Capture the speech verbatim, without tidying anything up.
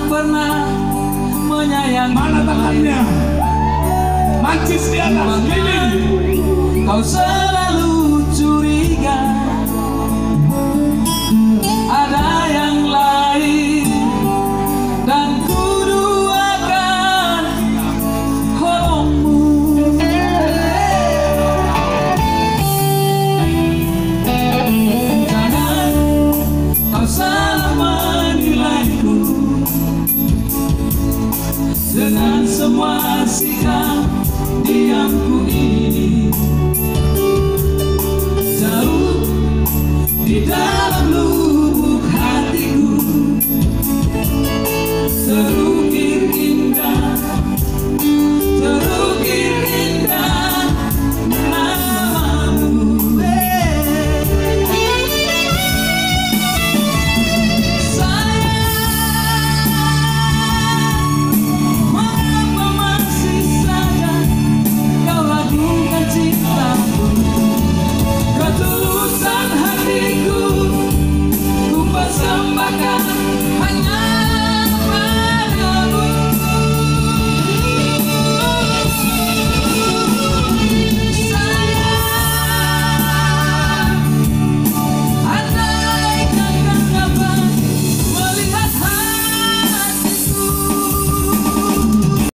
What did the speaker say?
pernah menyayangi. Mana tangannya? Mancis di atas ini. Kau selalu curiga ada yang lain, dan ku duakan kolongmu. Jangan kau salah menilaiku dengan semua sikap diamku ini. Jauh di dalam